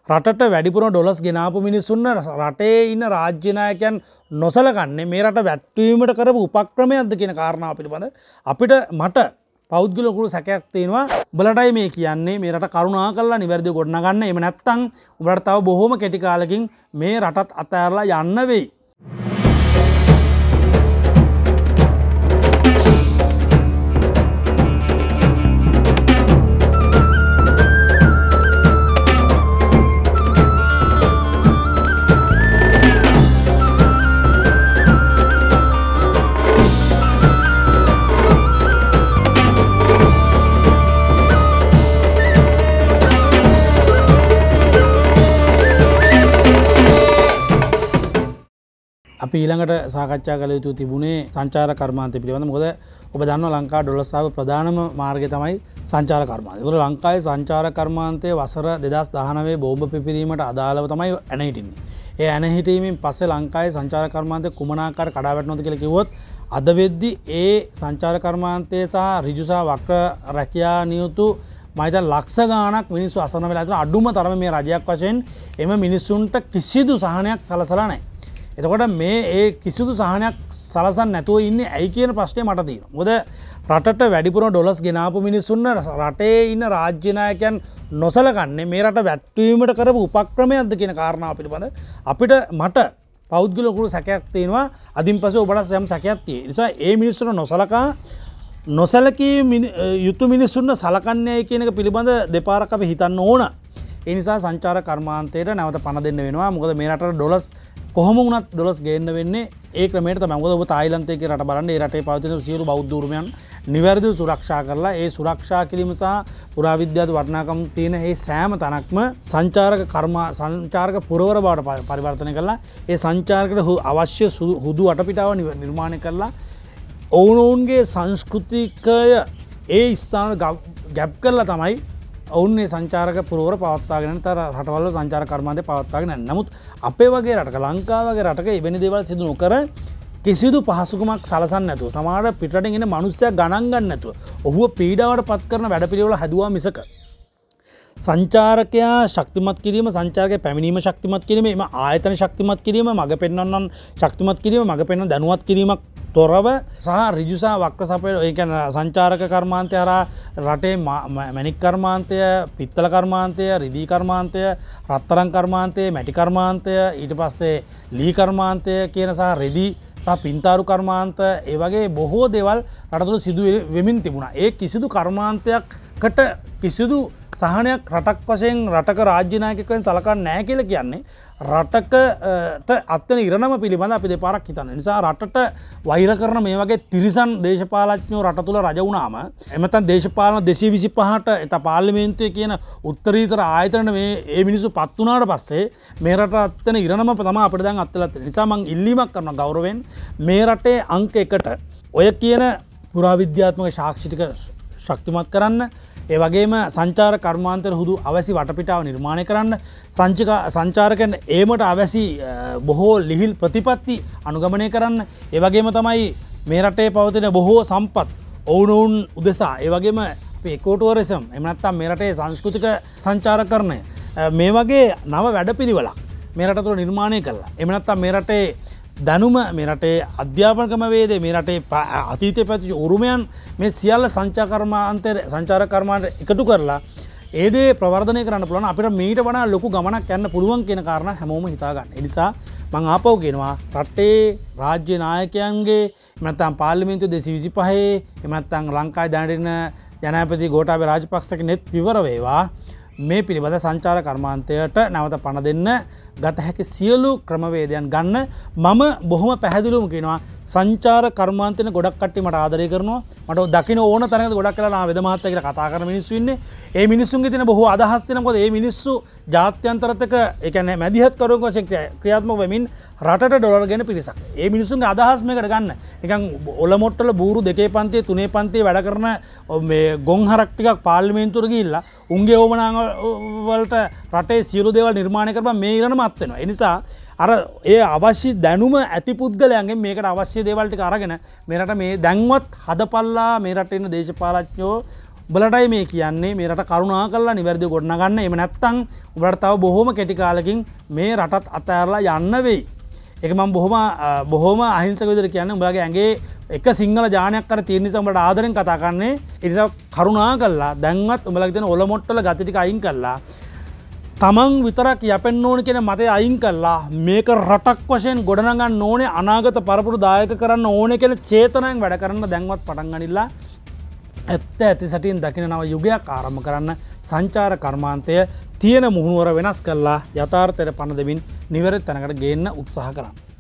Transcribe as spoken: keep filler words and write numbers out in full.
රටට වැඩිපුර ඩොලර්ස් ගෙනාපු මිනිස්සුන්ව රටේ ඉන්න රාජ්‍ය නායකයන් නොසලකන්නේ මේ රට වැට්ටීමට කරපු උපක්‍රමයක්ද කියන කාරණාව පිළිබඳ අපිට මට පෞද්ගලික සැකයක් තියෙනවා. උඹලටයි මේ කියන්නේ මේ රට කරුණා කරලා නිවැරදිව ගොඩනගන්න. එහෙම නැත්නම් උඹලට තව බොහොම කෙටි කාලෙකින් මේ රටත් අතහැරලා යන්න වෙයි. අපි ඊළඟට සාකච්ඡා කළ යුතු තිබුණේ සංචාර කර්මාන්තය පිළිබඳව. මොකද ඔබ දන්නවා ලංකාව ඩොලර්ස් ආව ප්‍රධානම මාර්ගය තමයි සංචාර කර්මාන්තය. ඒතකොට ලංකාවේ සංචාර කර්මාන්තයේ වසර දෙදහස් දහනවය බෝම්බ පිපිරීමට අදාළව තමයි ඇන හිටින්නේ. ඒ ඇන හිටීමෙන් පස්සේ ලංකාවේ සංචාර කර්මාන්තය කුමන ආකාර කඩාවැටෙනවද කියලා කිව්වොත් අද වෙද්දි ඒ සංචාර කර්මාන්තයේ සහ ඍජු සහ වක්‍ර රැකියා නියුතු මම හිතන ලක්ෂ ගාණක් මිනිස්සු අසරණ වෙලා තියෙන අඩුම තරමේ මේ රජයක් වශයෙන් එම මිනිස්සුන්ට කිසිදු සහනයක් සලසලා නැහැ. එතකොට මේ ඒ කිසිදු සහනයක් සලසන් නැතුව ඉන්නේ ඇයි කියන ප්‍රශ්නේ මට තියෙනවා. මොකද රටට වැඩිපුර ඩොලර්ස් ගෙනාපු මිනිස්සුන්ව රටේ ඉන්න රාජ්‍ය නායකයන් නොසලකන්නේ මේ රට වැට්ටීමට කරපු උපක්‍රමයක්ද කියන කාරණාව පිළිබඳ අපිට මට පෞද්ගලික සැකයක් තියෙනවා. අදින් පස්සේ ඔබට යම් සැකයක් තියෙනවා. ඒ නිසා ඒ මිනිස්සුන්ව නොසලකා නොසලකී යුතු මිනිස්සුන්ව සලකන්නේ කියන එක පිළිබඳ දෙපාරක් අපි හිතන්න ඕන. ඒ නිසා සංචාර කර්මාන්තයට නැවත පණ දෙන්න වෙනවා. මොකද මේ රටට ඩොලර්ස් කොහොම වුණත් ඩොලර්ස් ගේන්න වෙන්නේ ඒ ක්‍රමයට තමයි. මොකද ඔබ තායිලන්තයේ කියන රට බලන්න ඒ රටේ පවතින සියලු බෞද්ධ උරුමයන් නිවැරදිව සුරක්ෂා කරලා ඒ සුරක්ෂා කිරීම සහ පුරාවිද්‍යාත්මක වටිනාකම් තියෙන ඒ සෑම තැනක්ම සංචාරක කර්ම සංචාරක පුරවර බවට පරිවර්තනය කරලා ඒ සංචාරකට අවශ්‍ය හුදු වටපිටාව නිර්මාණය කරලා ඔවුනොවුන්ගේ සංස්කෘතිකය ඒ ස්ථාන ගැප් කරලා තමයි ඔවුන් මේ සංචාරක පුරවර පවත්වාගෙන තර රටවල් සංචාර කර්මාන්තය පවත්වාගෙන යන්නේ. නමුත් අපේ වගේ රටක ලංකාව වගේ රටක එවැනි දේවල් සිදු නොකර කිසිදු පහසුකමක් සලසන්නේ නැතුව සමහර පිටරටින් එන මිනිස්සයා ගණන් ගන්න නැතුව ඔහුව පීඩාවට පත් කරන වැඩපිළිවෙල හදුවා මිසක සංචාරකයා ශක්තිමත් කිරීම සංචාරකයා පැමිණීම ශක්තිමත් කිරීම එම ආයතන ශක්තිමත් කිරීම මඟ පෙන්වන්නන් ශක්තිමත් කිරීම මඟ පෙන්වන දැනුවත් කිරීමක් තොරව සහ ඍජු සහ වක්‍ර සපය ඒ කියන්නේ සංචාරක කර්මාන්තය හරහා රටේ මැණික් කර්මාන්තය පිත්තල කර්මාන්තය රිදී කර්මාන්තය රත්තරන් කර්මාන්තය මැටි කර්මාන්තය ඊට පස්සේ ලී කර්මාන්තය කියන සහ රිදී සහ පින්තාරු කර්මාන්ත ඒ වගේ බොහෝ දේවල් රට තුළ සිදු වෙමින් තිබුණා. ඒ කිසිදු කර්මාන්තයකට කිසිදු සහනයක් රටක් වශයෙන් රටක රාජ්‍ය නායකයෙක්වෙන් සලකන්නේ නැහැ කියලා කියන්නේ රටකට අත්වෙන ඉරණම පිළිබඳ අපි දෙපාරක් හිතන්න. නිසා රටට වෛර කරන මේ වගේ තිරිසන් දේශපාලඥයෝ රට තුළ රජ වුණාම එහෙම නැත්නම් දේශපාලන දෙසිය විසිපහට එත පාර්ලිමේන්තුවේ කියන උත්තරීතර ආයතන මේ ඒ මිනිස්සු පත් වුණාට පස්සේ මේ රට අත්වෙන ඉරණම තමයි අපිට දැන් අත්වෙලා තියෙන්නේ. නිසා මම ඉල්ලීමක් කරනවා ගෞරවයෙන් මේ රටේ අංක එකට ඔය කියන පුරාවිද්‍යාත්මක සාක්ෂි ටික ශක්තිමත් කරන්න ඒ වගේම සංචාර කර්මාන්තවල හුදු අවැසි වටපිටාව නිර්මාණය කරන්න සංචාරකයන් ඒමට අවැසි බොහෝ ලිහිල් ප්‍රතිපත්ති අනුගමනය කරන්න ඒ වගේම තමයි මේ රටේ පවතින බොහෝ සම්පත් ඔවුනොවුන් උදෙසා ඒ වගේම අපි එකෝ ටුවරිසම් එහෙම නැත්නම් මේ රටේ සංස්කෘතික සංචාරකරණය මේ වගේ නව වැඩපිළිවෙලක් මේ රට තුළ නිර්මාණය කළා. එහෙම නැත්නම් මේ රටේ දැනුම මේ රටේ අධ්‍යාපන ක්‍රමවේදය මේ රටේ අතීතයේ පැවතිච්ච උරුමයන් මේ සියල්ල සංචාර කර්මාන්තය සංචාර කර්මාන්තයට එකතු කරලා ඒ දේ ප්‍රවර්ධනය කරන්න පුළුවන් අපිට මීට වඩා ලොකු ගමනක් යන්න පුළුවන් කියන කාරණා හැමෝම හිතා ගන්න. ඒ නිසා මම ආපහු කියනවා රටේ රාජ්‍ය නායකයන්ගේ එහෙම නැත්නම් පාර්ලිමේන්තුව දෙසිය විසිපහේ එහෙම නැත්නම් ලංකාවේ දැනට ඉන්න ජනාධිපති ගෝඨාභය රාජපක්ෂගේ නෙත් විවර වේවා මේ පිළිබඳ සංචාර කර්මාන්තයට නැවත පණ දෙන්න ගත හැකි සියලු ක්‍රමවේදයන් ගන්න මම බොහොම පැහැදිලිවම කියනවා සංචාර කර්මාන්තෙන ගොඩක් කට්ටිය මට ආදරය කරනවා මට දකින්න ඕන තරමට ගොඩක් කළා නා වෙද මහත්තයා කියලා කතා කරන මිනිස්සු ඉන්නේ ඒ මිනිස්සුන්ගේ තියෙන බොහෝ අදහස් තියෙනවා මොකද ඒ මිනිස්සු ජාත්‍යන්තරතක ඒ කියන්නේ මැදිහත් කරුවෙක් වශයෙන් ක්‍රියාත්මක වෙමින් රටට ඩොලර් ගෙන පිරිසක් ඒ මිනිස්සුන්ගේ අදහස් මේකට ගන්න නිකන් ඔලොමොට්ටල බූරු දෙකේ පන්තියේ තුනේ පන්තියේ වැඩ කරන මේ ගොන් හරක් ටිකක් පාර්ලිමේන්තුවට ගිහිල්ලා උන්ගේ ඕමනා වලට රටේ සියලු දේවල් නිර්මාණය කරපන් මේ ඉරණම අත් වෙනවා ඒ නිසා අර ඒ අවශ්‍ය දැනුම ඇති පුද්ගලයන්ගෙන් මේකට අවශ්‍ය දේවල් ටික අරගෙන මේ රට මේ දැන්වත් හදපල්ලා මේ රටේ ඉන්න දේශපාලඥයෝ උඹලටයි මේ කියන්නේ මේ රට කරුණා කරලා නිවැරදිව ගොඩනගන්න. එහෙම නැත්නම් උඹලට තව බොහොම කෙටි කාලෙකින් මේ රටත් අතහැරලා යන්න වෙයි. ඒක මම බොහොම බොහොම අහිංසක විදිහට කියන්නේ උඹලගේ ඇඟේ එක සිංහල ජානයක් කර තියෙන නිසා උඹලට ආදරෙන් කතා කරන්නේ. ඒ නිසා කරුණා කරලා දැන්වත් උඹලගේ තියෙන ඔලොමොට්ටල ගති ටික අයින් කරලා තමන් විතරක් යැපෙන්න ඕන කියන මතය අයින් කරලා මේක රටක් වශයෙන් ගොඩනගන්න ඕනේ අනාගත පරපුරු දායක කරන්න ඕනේ කියන චේතනාවෙන් වැඩ කරන්න දැන්වත් පටන් ගනිලා ඇත්ත ඇති සැටියෙන් දකින නව යුගයක් ආරම්භ කරන්න සංචාර කර්මාන්තය තියෙන මුහුණුවර වෙනස් කරලා යථාර්ථයට පණ දෙමින් නිවැරදි තැනකට ගේන්න උත්සාහ කරන්න.